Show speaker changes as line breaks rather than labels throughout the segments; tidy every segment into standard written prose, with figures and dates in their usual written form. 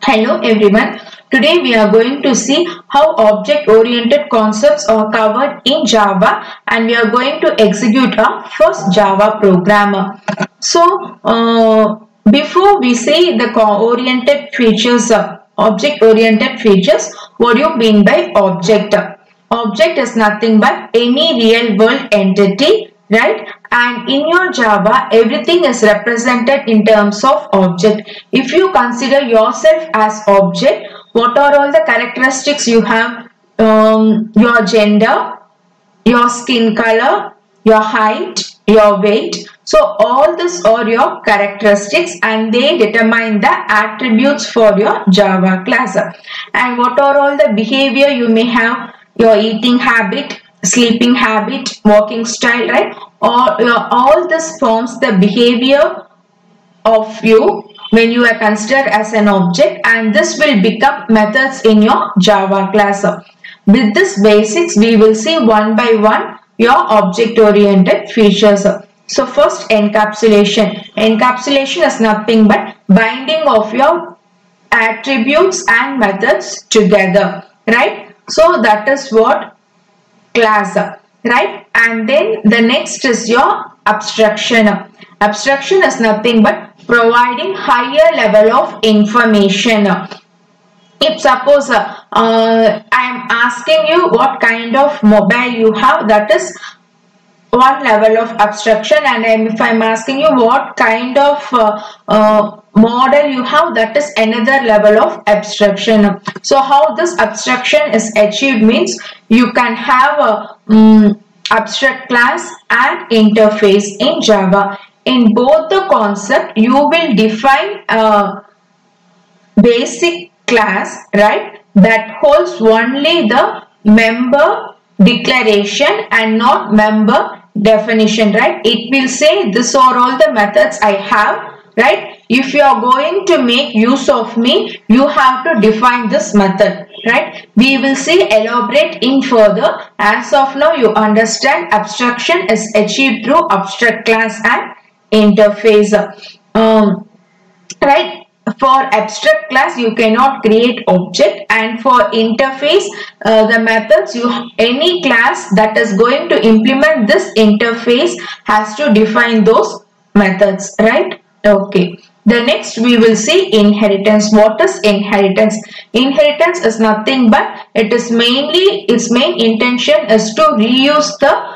Hello everyone. Today we are going to see how object-oriented concepts are covered in Java, and we are going to execute our first Java program. Before we see the oriented features, object-oriented features, what do you mean by object? Object is nothing but any real-world entity, right? And in your Java, everything is represented in terms of object. If you consider yourself as object, what are all the characteristics you have? Your gender, your skin color, your height, your weight. So all this are your characteristics and they determine the attributes for your Java class. And what are all the behavior you may have? Your eating habit, sleeping habit, walking style, right? All this forms the behavior of you when you are considered as an object, and this will become methods in your Java class. With this basics, we will see one by one your object-oriented features. So first, encapsulation. Encapsulation is nothing but binding of your attributes and methods together, right? So that is what class, right? And then the next is your abstraction. Abstraction is nothing but providing higher level of information. If suppose I am asking you what kind of mobile you have, that is one level of abstraction, and if I am asking you what kind of model you have, that is another level of abstraction. So how this abstraction is achieved means you can have a abstract class and interface in Java. In both the concept, you will define a basic class, right, that holds only the member declaration and not member definition, right? It will say these are all the methods I have, right? If you are going to make use of me, you have to define this method, right? We will see elaborate in further. As of now, you understand abstraction is achieved through abstract class and interface, right? For abstract class, you cannot create object, and for interface, the methods, any class that is going to implement this interface has to define those methods, right? Okay. The next we will see inheritance. What is inheritance? Inheritance is nothing but its main intention is to reuse the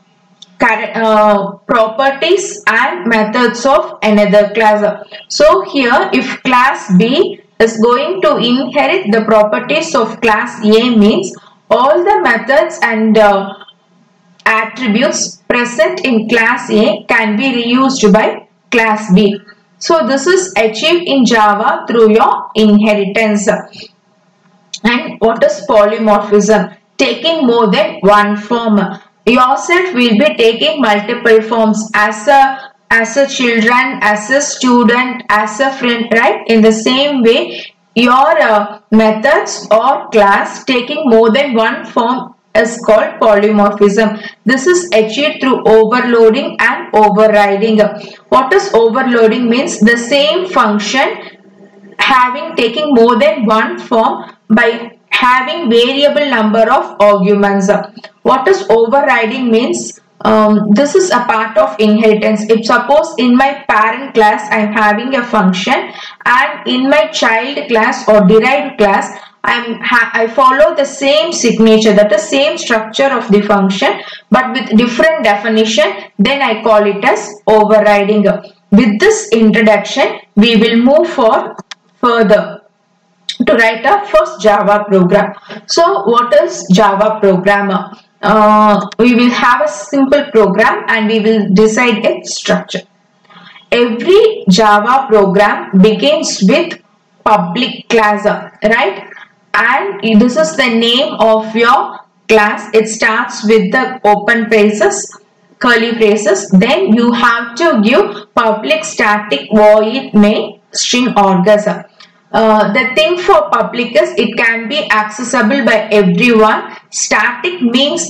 properties and methods of another class. So here, if class B is going to inherit the properties of class A, means all the methods and attributes present in class A can be reused by class B. So this is achieved in Java through your inheritance. And what is polymorphism? Taking more than one form. Yourself will be taking multiple forms as a children, as a student, as a friend, right? In the same way, your methods or class taking more than one form is called polymorphism. This is achieved through overloading and overriding. What is overloading means? The same function taking more than one form by having variable number of arguments. What is overriding means? This is a part of inheritance. If suppose in my parent class I am having a function, and in my child class or derived class I follow the same signature, that is same structure of the function but with different definition, then I call it as overriding. With this introduction, we will move further to write a first Java program. So what is Java programmer? We will have a simple program and we will decide its structure. Every Java program begins with public class, right? And this is the name of your class. It starts with the open braces, curly braces. Then you have to give public static void main string args. The thing for public is it can be accessible by everyone. Static means that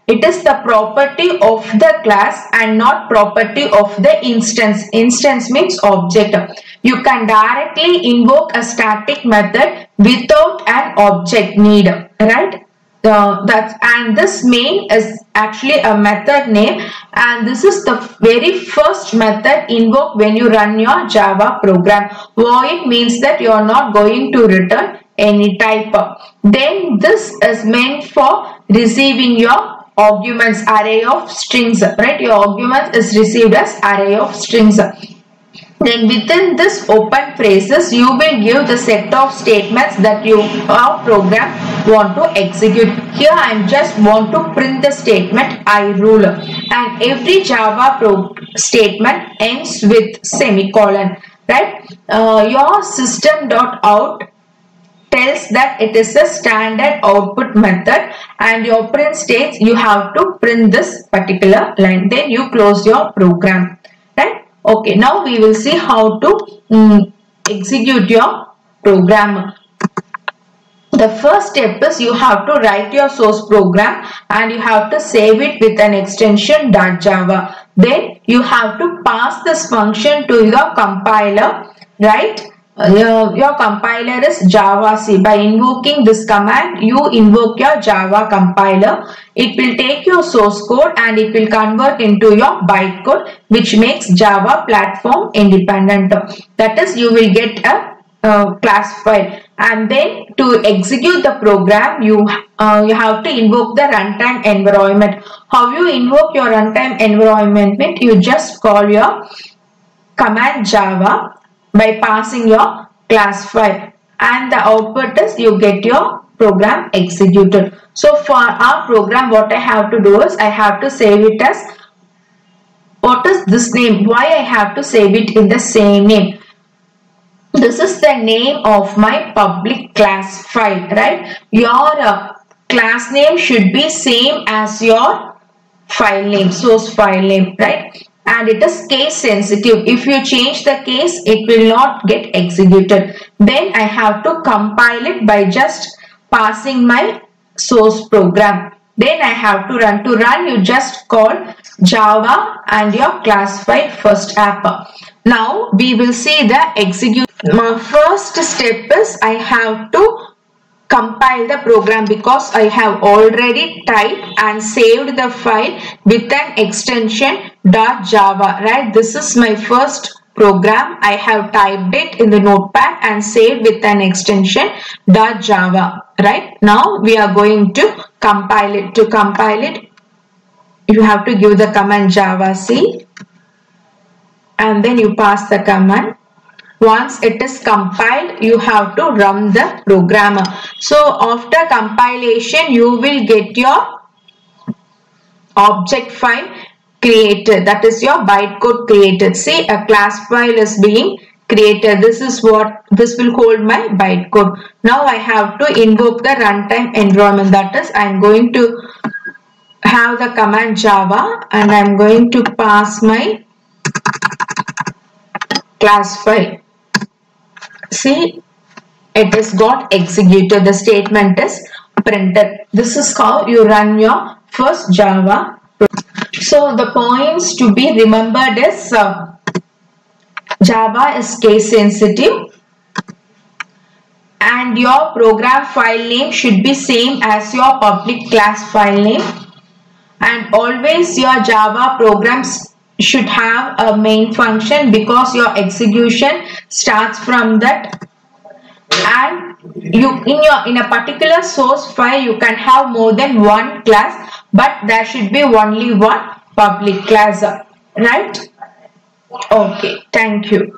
It is the property of the class and not property of the instance. Instance means object. You can directly invoke a static method without an object need, right? And this main is actually a method name, and this is the very first method invoked when you run your Java program. Void means that you are not going to return any type. Then this is meant for receiving your arguments, array of strings, right? Your argument is received as array of strings. Then within this open phrases, you will give the set of statements that your program want to execute. Here I am just want to print the statement I rule, and every Java statement ends with semicolon, right? Your system.out tells that it is a standard output method, and your print states you have to print this particular line. Then you close your program, right? Okay, now we will see how to execute your program. The first step is you have to write your source program and you have to save it with an extension .java. Then you have to pass this function to your compiler, right? Your compiler is javac. By invoking this command, you invoke your Java compiler. It will take your source code and it will convert into your bytecode, which makes Java platform independent. That is, you will get a class file, and then to execute the program, you have to invoke the runtime environment. How you invoke your runtime environment? You just call your command Java by passing your class file, and the output is you get your program executed. So for our program, what I have to do is I have to save it as, what is this name? Why I have to save it in the same name? This is the name of my public class file, right? Your class name should be same as your file name, source file name, right? And it is case sensitive. If you change the case, it will not get executed. Then I have to compile it by just passing my source program. Then I have to run. To run, you just call Java and your class file first app. Now we will see the execute. My first step is I have to compile the program, because I have already typed and saved the file with an extension .java, right? This is my first program. I have typed it in the notepad and saved with an extension .java, right? Now we are going to compile it. To compile it, you have to give the command javac, and then you pass the command. Once it is compiled, you have to run the program. So after compilation, you will get your object file created. That is your bytecode created. See, a class file is being created. This is what, this will hold my bytecode. Now I have to invoke the runtime environment. That is, I am going to have the command Java and I am going to pass my class file. See, it is got executed. The statement is printed. This is how you run your first Java. So the points to be remembered is Java is case sensitive, and your program file name should be same as your public class file name, and always your Java programs should have a main function, because your execution starts from that. And you in a particular source file you can have more than one class, but there should be only one public class, right? Okay, thank you.